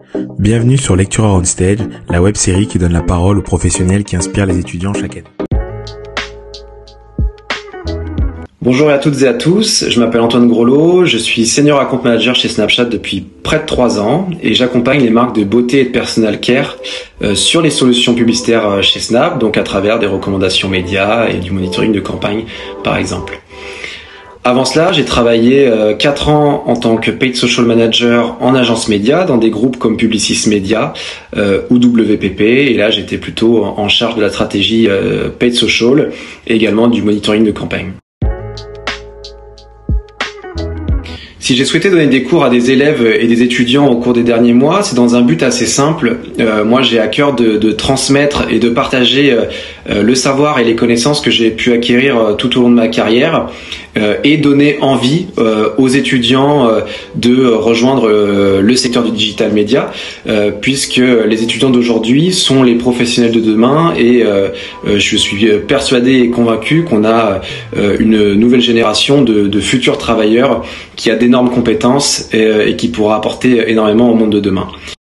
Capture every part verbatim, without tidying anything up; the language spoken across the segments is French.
Bienvenue sur Lecturer on Stage, la web-série qui donne la parole aux professionnels qui inspirent les étudiants chaque année. Bonjour à toutes et à tous, je m'appelle Antoine Groslo, je suis Senior Account Manager chez Snapchat depuis près de trois ans et j'accompagne les marques de beauté et de personal care euh, sur les solutions publicitaires chez Snap, donc à travers des recommandations médias et du monitoring de campagne par exemple. Avant cela, j'ai travaillé euh, quatre ans en tant que Paid Social Manager en agence média dans des groupes comme Publicis Media euh, ou W P P, et là j'étais plutôt en charge de la stratégie euh, Paid Social et également du monitoring de campagne. Si j'ai souhaité donner des cours à des élèves et des étudiants au cours des derniers mois, c'est dans un but assez simple. Euh, moi, j'ai à cœur de, de transmettre et de partager euh, le savoir et les connaissances que j'ai pu acquérir euh, tout au long de ma carrière euh, et donner envie euh, aux étudiants euh, de rejoindre euh, le secteur du digital média, euh, puisque les étudiants d'aujourd'hui sont les professionnels de demain et euh, je suis persuadé et convaincu qu'on a euh, une nouvelle génération de, de futurs travailleurs qui a d'énormes compétences et, et qui pourra apporter énormément au monde de demain.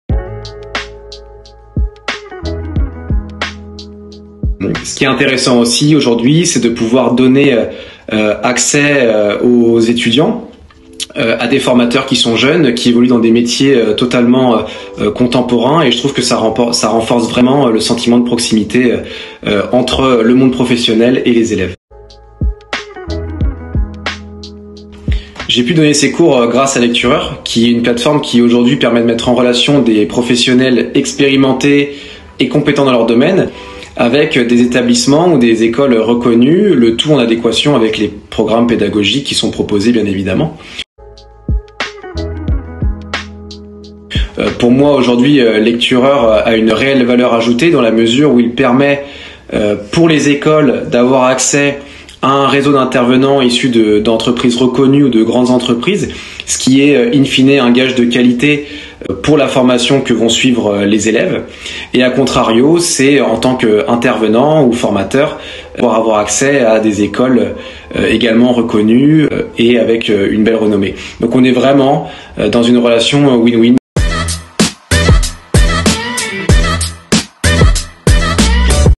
Ce qui est intéressant aussi aujourd'hui, c'est de pouvoir donner euh, accès euh, aux étudiants, euh, à des formateurs qui sont jeunes, qui évoluent dans des métiers euh, totalement euh, contemporains, et je trouve que ça, remporte, ça renforce vraiment le sentiment de proximité euh, entre le monde professionnel et les élèves. J'ai pu donner ces cours grâce à Lecturer, qui est une plateforme qui aujourd'hui permet de mettre en relation des professionnels expérimentés et compétents dans leur domaine avec des établissements ou des écoles reconnues, le tout en adéquation avec les programmes pédagogiques qui sont proposés bien évidemment. Pour moi aujourd'hui, Lecturer a une réelle valeur ajoutée dans la mesure où il permet pour les écoles d'avoir accès à un réseau d'intervenants issus de, d'entreprises reconnues ou de grandes entreprises, ce qui est in fine un gage de qualité pour la formation que vont suivre les élèves. Et à contrario, c'est en tant qu'intervenant ou formateur pouvoir avoir accès à des écoles également reconnues et avec une belle renommée. Donc on est vraiment dans une relation win-win.